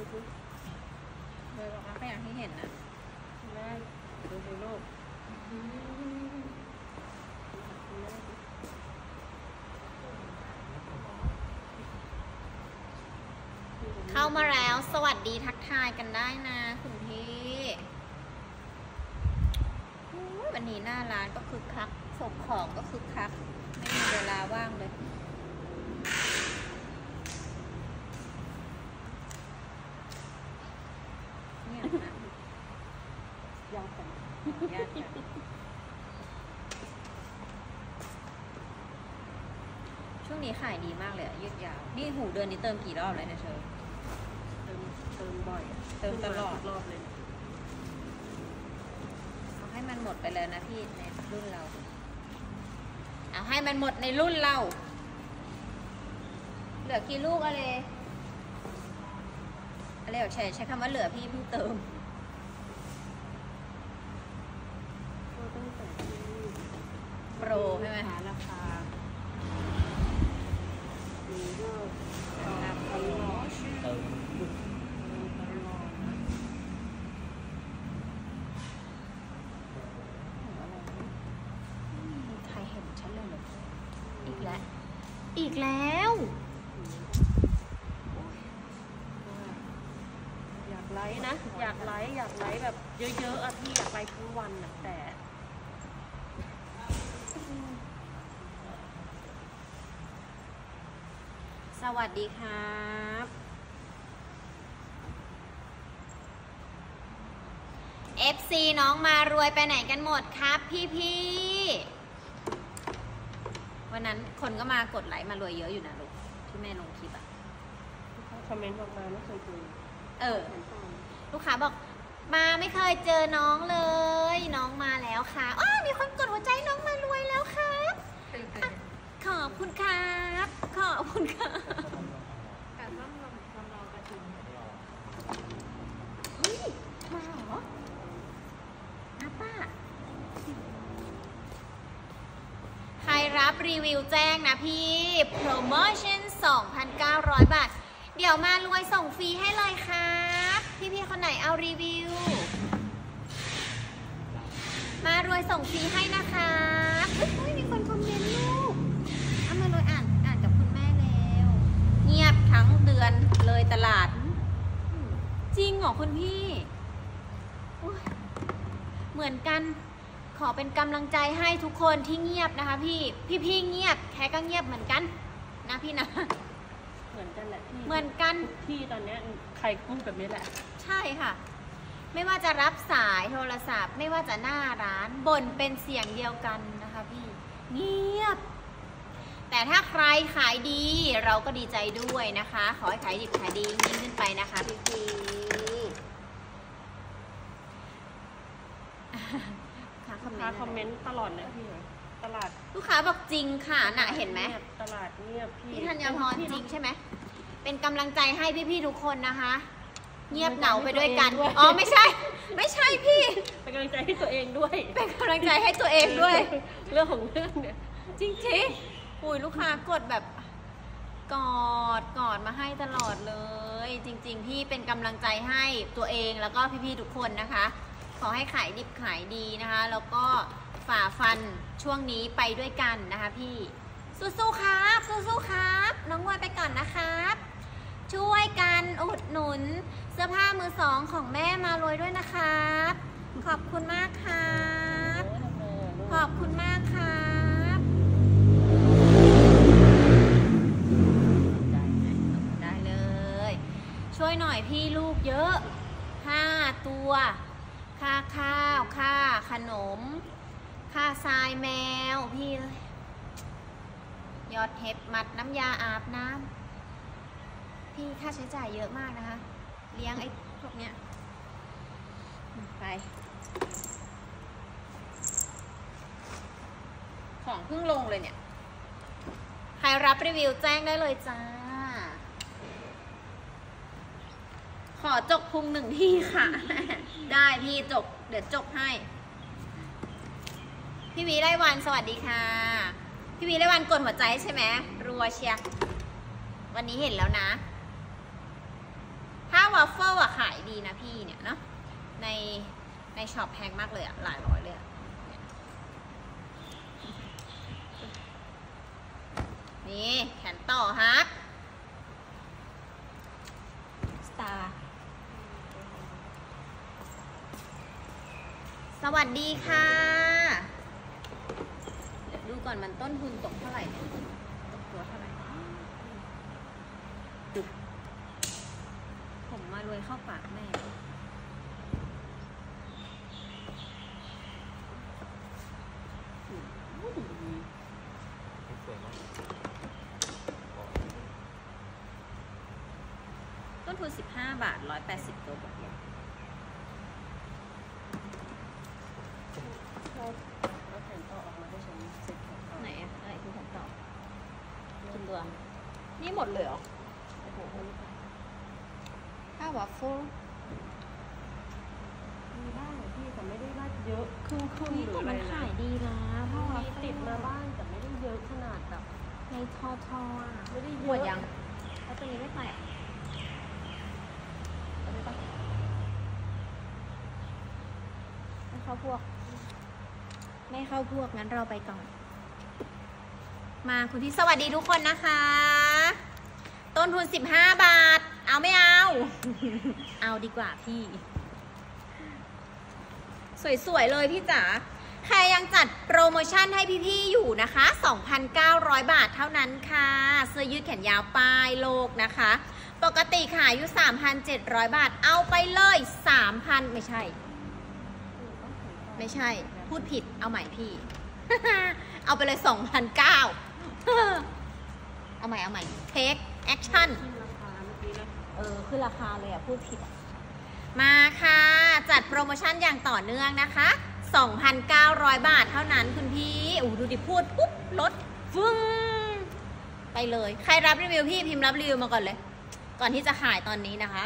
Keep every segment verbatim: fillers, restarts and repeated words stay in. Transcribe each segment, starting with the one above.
สิเลยบอกว่าก็อย่างที่เห็นนะแม่ดูสิลูกเข้ามาแล้วสวัสดีทักทายกันได้นะคุณพี่วันนี้หน้าร้านก็คึกคักส่งของก็คึกคักไม่มีเวลาว่างเลยเนี่ยนะยาวกันยาวกันช่วงนี้ขายดีมากเลยยืดยาวนี่หูเดือนนี้เติมกี่รอบเลยเนี่ยเชอเติมเติมบ่อยเติมตลอดรอบเลยเอาให้มันหมดไปเลยนะพี่ในรุ่นเราเอาให้มันหมดในรุ่นเราเหลือกี่ลูกอะไรอะไรแบบใช้ใช้คำว่าเหลือพี่เพิ่งเติมก็ต้องใส่โปรใช่ไหมราคานี่ก็ราคาเติมใครเห็นฉันเลยเหรออีกแล้วอีกแล้วอยากไลฟ์นะอยากไลฟ์อยากไลฟ์แบบเยอะๆอะพี่อยากไลฟ์ทั้งวันอะแต่สวัสดีครับ เอฟ ซี น้องมารวยไปไหนกันหมดครับพี่ๆวันนั้นคนก็มากดไลค์มารวยเยอะอยู่นะลูกที่แม่ลงคลิปอะคอมเมนต์ออกมาไม่เคยดูเออลูกค้าบอกมาไม่เคยเจอน้องเลยน้องมาแล้วค่ะอ้อมีคนกดหัวใจน้องมารวยแล้วครับขอบคุณครับขอบคุณค่ะการร่ำรำรำรอกระถิ่นเฮ้ยมาเหรอนะป้าใครรับรีวิวแจ้งนะพี่โปรโมชั่น สองพันเก้าร้อย บาทเดี๋ยวมารวยส่งฟรีให้เลยครับพี่ๆคนไหนเอารีวิวมารวยส่งฟรีให้นะคะเฮ้ยมีคนคอมเมนต์ลูกเอามารวยอ่านอ่านกับคุณแม่แล้วเงียบทั้งเดือนเลยตลาดจริงเหรอคุณพี่เหมือนกันขอเป็นกำลังใจให้ทุกคนที่เงียบนะคะพี่พี่ๆเงียบแค่ก็เงียบเหมือนกันนะพี่นะเหมือนกันแหละเหมือนกันที่ตอนนี้ใครพูดแบบนี้แหละใช่ค่ะไม่ว่าจะรับสายโทรศัพท์ไม่ว่าจะหน้าร้านบ่นเป็นเสียงเดียวกันนะคะพี่เงียบแต่ถ้าใครขายดีเราก็ดีใจด้วยนะคะขอให้ขายดิบขายดียิ่งขึ้นไปนะคะพี่พี่ลูกค้าคอมเมนต์ตลอดเลยพี่ตลาดลูกค้าบอกจริงค่ะน่ะเห็นไหมตลาดเงียบพี่พี่ธัญพรจริงใช่ไหมเป็นกำลังใจให้พี่ๆทุกคนนะคะเงียบเหงาไปด้วยกันอ๋อไม่ใช่ไม่ใช่พี่เป็นกำลังใจให้ตัวเองด้วยเป็นกำลังใจให้ตัวเองด้วยเรื่องของเรื่องเนี่ยจริงๆอุ้ยลูกค้ากดแบบกอดกอดมาให้ตลอดเลยจริงๆพี่เป็นกำลังใจให้ตัวเองแล้วก็พี่ๆทุกคนนะคะขอให้ขายดิบขายดีนะคะแล้วก็ฝ่าฟันช่วงนี้ไปด้วยกันนะคะพี่สู้ๆครับสู้ๆครับน้องวายไปก่อนนะครับช่วยกันอุดหนุนเสื้อผ้ามือสองของแม่มารวยด้วยนะครับขอบคุณมากครับขอบคุณมากครับได้เลยช่วยหน่อยพี่ลูกเยอะห้าตัวค่าข้าวค่าขนมค่าทรายแมวพี่เลยยอดเห็บมัดน้ำยาอาบน้ำพี่ค่าใช้จ่ายเยอะมากนะคะเลี้ยงไอ้พวกเนี้ยไปของเพิ่งลงเลยเนี่ยใครรับรีวิวแจ้งได้เลยจ้าขอจกพุงหนึ่งที่ค่ะ ได้พี่จกเดี๋ยวจกให้พี่วีได้วันสวัสดีค่ะพี่วีได้วันกดหัวใจใช่ไหมรัวเชียร์วันนี้เห็นแล้วนะถ้าวัฟเฟิลอะขายดีนะพี่เนี่ยเนาะในในช็อปแพงมากเลยอะหลายร้อยเลยอะนี่แขนต่อฮะสตาร์สวัสดีค่ะเดี๋ยวดูก่อนมันต้นทุนตกเท่าไหร่เนี่ยตกตัวเท่าไหร่ดึกผมมารวยเข้าปากแม่ต้นทุนสิบห้าบาทหนึ่งร้อยแปดสิบตัวแบบนี้ไหนอะอะไรคือผมต่อกินตัวนี่หมดเลยเหรอข้าววัฟเฟิลมีบ้างพี่แต่ไม่ได้ว่าเยอะครึ่งครึ่งหรือแต่อะไรมันนะขายดีนะเพราะว่ามีติดมาบ้างแต่ไม่ได้เยอะขนาดแบบในทอทออ่ะไม่ได้เยหมอะดยังแล้วตัวนี้ไม่ไปอ่ะเอาไปปะไม่เข้าพวก ไม่เข้าพวกงั้นเราไปก่อน มาคุณพี่สวัสดีทุกคนนะคะ ต้นทุนสิบห้าบาท เอาไม่เอา เอาดีกว่าพี่ สวยๆเลยพี่จ๋า ใครยังจัดโปรโมชั่นให้พี่ๆอยู่นะคะ สองพันเก้าร้อย บาทเท่านั้นค่ะ เสื้อยืดแขนยาวป้ายโลกนะคะ ปกติขายอยู่ สามพันเจ็ดร้อย บาท เอาไปเลย สามพัน ไม่ใช่ ไม่ใช่ พูดผิด เอาใหม่พี่ เอาไปเลย สองพันเก้าร้อย เอาใหม่ เอาใหม่ take action ขึ้นราคาเมื่อกี้นะเออขึ้นราคาเลยอ่ะ พูดผิดอ่ะ มาค่ะ จัดโปรโมชั่นอย่างต่อเนื่องนะคะ สองพันเก้าร้อย บาทเท่านั้นคุณพี่อู้ดูดิพูดปุ๊บลดฟึ้งไปเลย ใครรับรีวิวพี่พิมพ์รับรีวิวมาก่อนเลย ก่อนที่จะขายตอนนี้นะคะ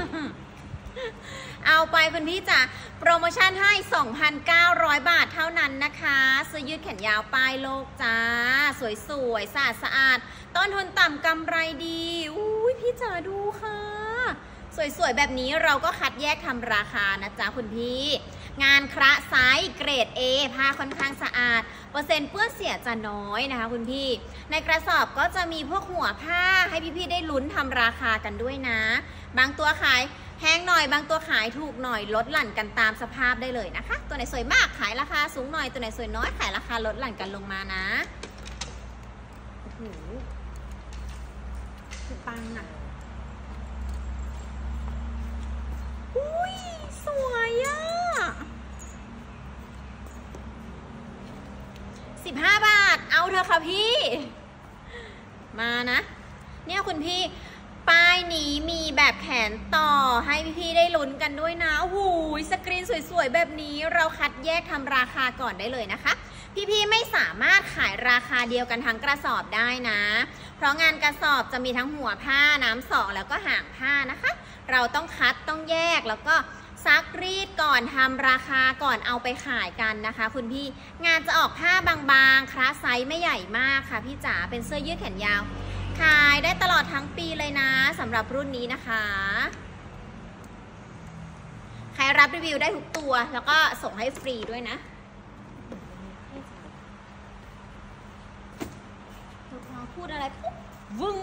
เอาไปคุณพี่จ๋าโปรโมชั่นให้ สองพันเก้าร้อย บาทเท่านั้นนะคะเสื้อยืดแขนยาวป้ายโลกจ้าสวยๆสะอาดสะอาดต้นทุนต่ำกำไรดีอุ้ยพี่จ๋าดูค่ะสวยๆแบบนี้เราก็คัดแยกทำราคานะจ๊ะคุณพี่งานคระไซส์เกรด A ผ้าค่อนข้างสะอาดเปอร์เซ็นต์เปื้อนเสียจะน้อยนะคะคุณพี่ในกระสอบก็จะมีพวกหัวผ้าให้พี่ๆได้ลุ้นทำราคากันด้วยนะบางตัวขายแพงหน่อยบางตัวขายถูกหน่อยลดหลั่นกันตามสภาพได้เลยนะคะตัวไหนสวยมากขายราคาสูงหน่อยตัวไหนสวยน้อยขายราคาลดหลั่นกันลงมานะโอ้โหคือปังอ่ะอุ้ยสวยอ่ะสิบห้าบาทเอาเถอะค่ะพี่มานะเนี่ยคุณพี่ป้ายนี้มีแบบแขนต่อให้พี่ๆได้ลุ้นกันด้วยนะโอ้โหสกรีนสวยๆแบบนี้เราคัดแยกทำราคาก่อนได้เลยนะคะพี่ๆไม่สามารถขายราคาเดียวกันทั้งกระสอบได้นะเพราะงานกระสอบจะมีทั้งหัวผ้าน้ำสองแล้วก็หางผ้านะคะเราต้องคัดต้องแยกแล้วก็ซักรีดก่อนทำราคาก่อนเอาไปขายกันนะคะคุณพี่งานจะออกผ้าบางๆคลาสไซส์ไม่ใหญ่มากค่ะพี่จ๋าเป็นเสื้อยืดแขนยาวขายได้ตลอดทั้งปีเลยนะสำหรับรุ่นนี้นะคะใครรับรีวิวได้ทุกตัวแล้วก็ส่งให้ฟรีด้วยนะพอพูดอะไรปุ๊บวึ้ง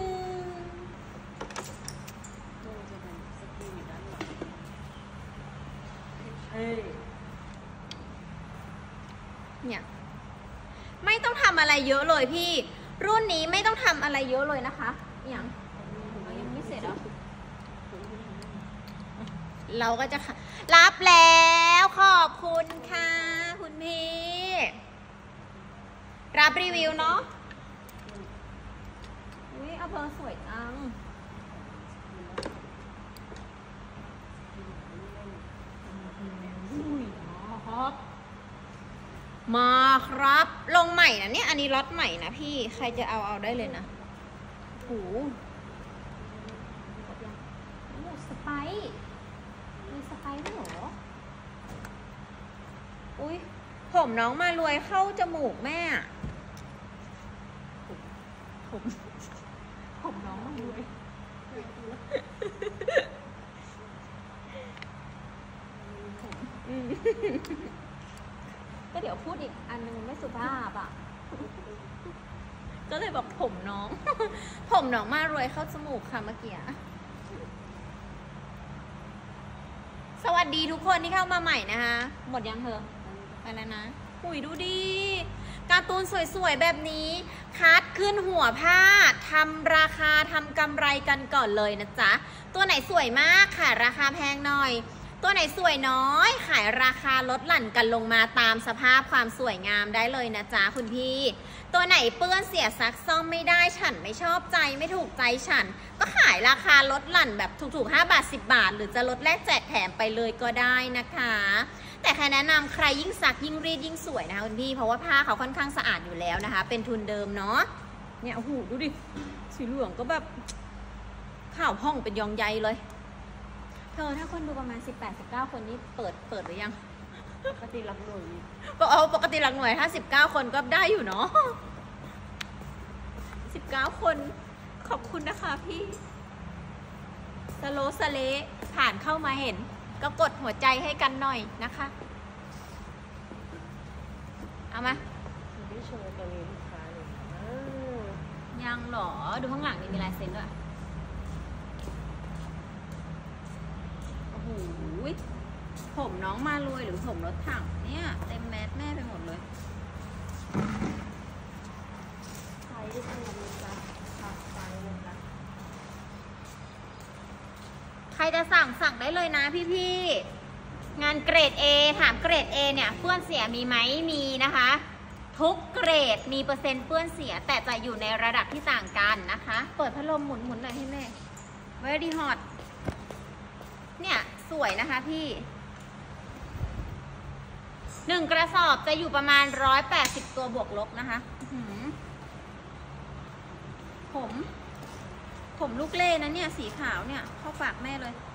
เนี่ยไม่ต้องทำอะไรเยอะเลยพี่รุ่นนี้ไม่ต้องทำอะไรเยอะเลยนะคะอย่างยังไม่เสร็จเหรอเราก็จะรับแล้วขอบคุณค่ะคุณพี่รับรีวิวเนาะอุ้ยเอาเพลสวยจังมาครับลงใหม่นะเนี่ยอันนี้ล็อตใหม่นะพี่ใครจะเอาเอาได้เลยนะโอ้โหสไปซ์มีสไปซ์ด้วยเหรออุ้ยผมน้องมารวยเข้าจมูกแม่ผมผมน้องมารวยก็เดี๋ยวพูดอีกอันนึงไม่สุภาพอ่ะ ก็เลยบอกผมน้อง ผมน้องมารวยเข้าจมูกค่ะเมื่อกี้สวัสดีทุกคนที่เข้ามาใหม่นะคะหมดยังเหรอไปแล้วนะอุ้ยดูดีการ์ตูนสวยๆแบบนี้คัดขึ้นหัวผ้าทำราคาทำกำไรกันก่อนเลยนะจ๊ะตัวไหนสวยมากค่ะราคาแพงหน่อยตัวไหนสวยน้อยขายราคาลดหลั่นกันลงมาตามสภาพความสวยงามได้เลยนะจ๊ะคุณพี่ตัวไหนเปื้อนเสียซักซ่อมไม่ได้ฉันไม่ชอบใจไม่ถูกใจฉันก็ขายราคาลดหลั่นแบบถูกๆห้าบาทสิบบาทหรือจะลดแลกแจกแถมไปเลยก็ได้นะคะแต่แค่แนะนำใครยิ่งซักยิ่งรีดยิ่งสวยนะคะคุณพี่เพราะว่าผ้าเขาค่อนข้างสะอาดอยู่แล้วนะคะเป็นทุนเดิมเนาะเนี่ยโอ้โหดูดิสีเหลืองก็แบบขาวพ่องเป็นยองใยเลยเธอถ้าคนดูประมาณ สิบแปด สิบเก้า คนนี้เปิดเปิดหรือยังปกติหลักหน่วยก็เอาปกติหลักหน่วยถ้าสิบเก้าคนก็ได้อยู่เนาะสิบเก้าคนขอบคุณนะคะพี่สโลสเลผ่านเข้ามาเห็นก็กดหัวใจให้กันหน่อยนะคะเอามาไม่โชว์ตัวนี้ลูกค้าเลยยังหรอดูข้างหลังนี่มีลายเซ็นด้วยโอ้โหผมน้องมารวยหรือผมรถถังเนี่ยเต็มแมสแม่ไปหมดเลยใช้ได้ทั้งนั้นนะจ๊ะค่ะใช้เลยนะใครจะสั่งสั่งได้เลยนะพี่ๆงานเกรด A ถามเกรด A เนี่ยเปื้อนเสียมีไหมมีนะคะทุกเกรดมีเปอร์เซ็นต์เปื้อนเสียแต่จะอยู่ในระดับที่ต่างกันนะคะเปิดพัดลมหมุนหมุนหน่อยให้แม่ very hot เนี่ยสวยนะคะพี่หนึ่งกระสอบจะอยู่ประมาณหนึ่งร้อยแปดสิบตัวบวกลบนะคะผมผมลูกเล่นะเนี่ยสีขาวเนี่ยเข้าฝากแม่เลย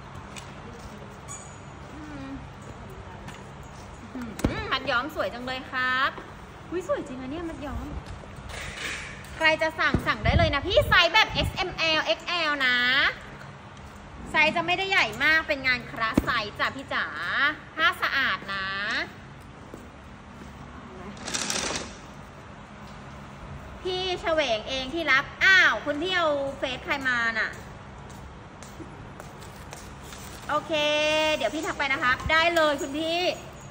มัดย้อมสวยจังเลยครับอุ้ยสวยจริงนะเนี่ยมัดย้อมใครจะสั่งสั่งได้เลยนะพี่ไซส์แบบ เอส เอ็ม แอล เอ็กซ์ แอล นะไซส์จะไม่ได้ใหญ่มากเป็นงานคราสไซส์จ้ะพี่จ๋าผ้าสะอาดนะพี่เฉวงเองที่รับอ้าวคุณพี่เอาเฟซใครมาน่ะโอเคเดี๋ยวพี่ทักไปนะครับได้เลยคุณพี่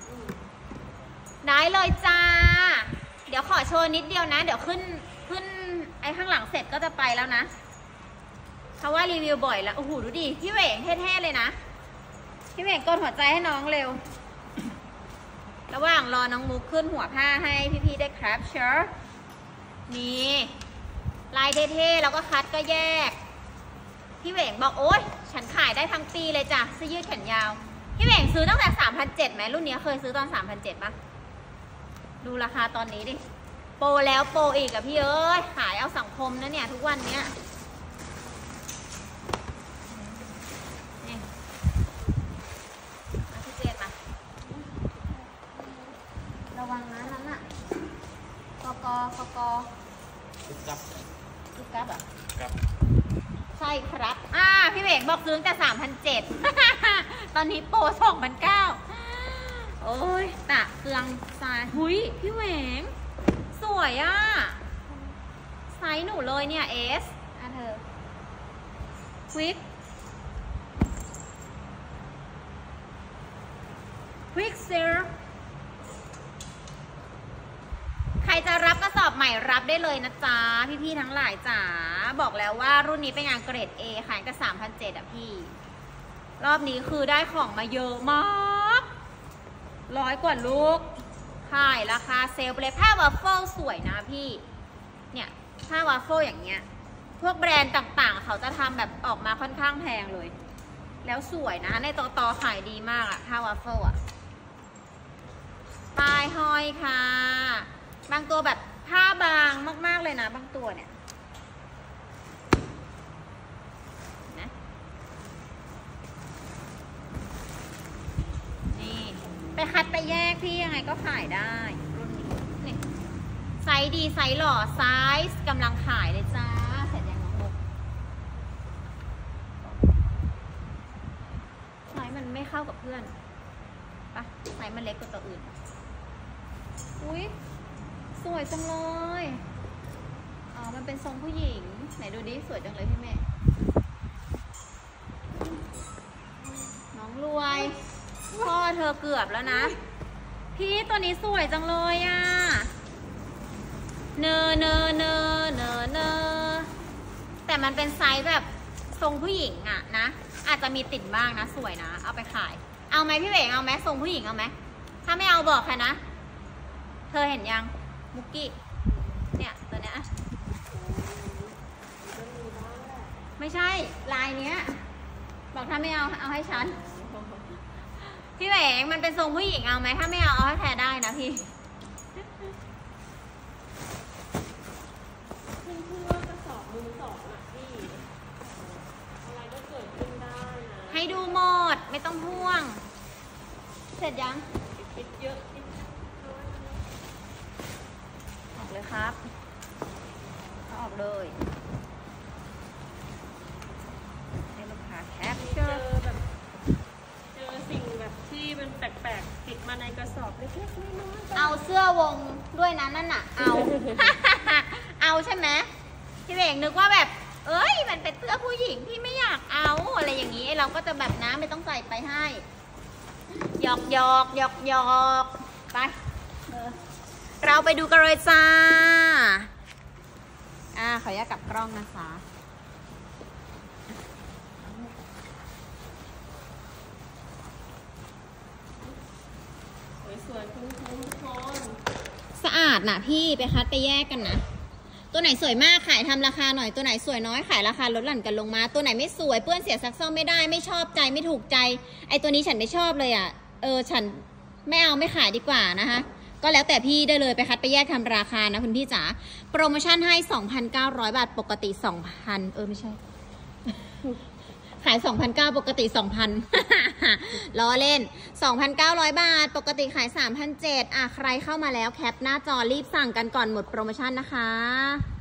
ได้เลยจ้าเดี๋ยวขอโชว์นิดเดียวนะเดี๋ยวขึ้นขึ้นไอ้ข้างหลังเสร็จก็จะไปแล้วนะเพราะว่ารีวิวบ่อยแล้วโอ้โหดูดิพี่เหวงเท่ๆเลยนะพี่เหวงกดหัวใจให้น้องเร็วระหว่างรอน้องมุกขึ้นหัวผ้าให้พี่ๆได้ครับเชิญนี่ลายเท่ๆแล้วก็คัดก็แยกพี่เหวงบอกโอ๊ยฉันขายได้ทั้งปีเลยจ้ะเสื้อยืดแขนยาวพี่เหวงซื้อตั้งแต่ สามพันเจ็ดร้อย ไหมรุ่นนี้เคยซื้อตอน สามพันเจ็ดร้อย ป่ะดูราคาตอนนี้ดิโปรแล้วโปรอีกอะพี่เอ้ยขายเอาสังคมนะเนี่ยทุกวันเนี้ยนี่มาพี่เจนมาระวังนะนั้นอะกกกกตุ๊กกับตุ๊กกับอะกับใช่ครับอ่าพี่เหวงบอกซื้อแต่ สามพันเจ็ดร้อย ตอนนี้โปร สองพันเก้าร้อย โอ้ยตะเกลืองทรายหุยพี่เหวงสวยอ่ะไซส์หนูเลยเนี่ย เอส อ่ะเธอควิกควิกเซอร์ใครจะรับกระสอบใหม่รับได้เลยนะจ๊ะพี่ๆทั้งหลายจ๋าบอกแล้วว่ารุ่นนี้เป็นงานเกรด A ขายกัน สามพันเจ็ดร้อย อ่ะพี่รอบนี้คือได้ของมาเยอะมากร้อยกว่าลูกขายราคาเซลล์ไปเลยผ้าวาฟเฟิลสวยนะพี่เนี่ยผ้าวาฟเฟิลอย่างเงี้ยพวกแบรนด์ต่างๆเขาจะทำแบบออกมาค่อนข้างแพงเลยแล้วสวยนะในตอตอขายดีมากอะผ้าวาฟเฟิลอะปลายห้อยค่ะบางตัวแบบผ้าบางมากๆเลยนะบางตัวเนี่ยนะนี่ไปคัดไปแยกพี่ยังไงก็ขายได้รุ่นนี้นี่ไซส์ดีไซส์หล่อไซส์กำลังขายเลยจ้าเสร็จยังน้องมุกไซส์มันไม่เข้ากับเพื่อนไปปะไซส์มันเล็กกว่าตัวอื่น อุ้ยสวยจังเลย อ๋อ มันเป็นทรงผู้หญิง ไหนดูดิ สวยจังเลยพี่เมย์น้องรวย พ่อเธอเกือบแล้วนะ พี่ตัวนี้สวยจังเลยอ่ะ เนอเนอเนอเนอเนอแต่มันเป็นไซส์แบบทรงผู้หญิงอะนะ อาจจะมีติดบ้างนะ สวยนะ เอาไปขาย เอาไหมพี่เบงเอาไหมทรงผู้หญิงเอาไหมถ้าไม่เอาบอกใครนะ เธอเห็นยังมุกกี้เนี่ยตัวเนี้ยไม่ใช่ลายเนี้ยบอกถ้าไม่เอาเอาให้ฉันพี่เบงมันเป็นทรงผู้หญิงเอาไหมถ้าไม่เอาเอาให้แพรได้นะพี่ให้ดูหมดไม่ต้องพ่วงเสร็จยังคิดเยอะคิดออกเลยครับออกเลยให้ลูกค้าแคปเจเจออแบบเจอสิ่งแบบที่มันแปลกๆติดมาในกระสอบเล็กๆน้อยๆเอาเสื้อวงด้วยนะนั่นน่ะเอา เอาใช่ไหมพี่เบงนึกว่าแบบเอ้ยมันเป็นเสื้อผู้หญิงพี่ไม่อยากเอาอะไรอย่างนี้เราก็จะแบบน้ำไม่ต้องใส่ไปให้หยอกหยอกหยอกหยอกไปเราไปดูกันเลยจ้าอ่าขออนุญาตกลับกล้องนะคะสวยๆคุ้มๆทุกคนสะอาดนะพี่ไปคัดไปแยกกันนะตัวไหนสวยมากขายทำราคาหน่อยตัวไหนสวยน้อยขายราคาลดหลั่นกันลงมาตัวไหนไม่สวยเปื้อนเสียซักซ่อมไม่ได้ไม่ชอบใจไม่ถูกใจไอตัวนี้ฉันไม่ชอบเลยอ่ะเออฉันไม่เอาไม่ขายดีกว่านะคะก็แล้วแต่พี่ได้เลยไปคัดไปแยกทำราคานะคุณพี่จ๋าโปรโมชั่นให้ สองพันเก้าร้อย บาทปกติ สองพัน เออไม่ใช่ ขาย สองพันเก้าร้อย ปกติ สองพัน ล้อเล่น สองพันเก้าร้อย บาทปกติขาย สามพันเจ็ดร้อย อ่ะใครเข้ามาแล้วแคปหน้าจอรีบสั่งกันก่อนหมดโปรโมชั่นนะคะ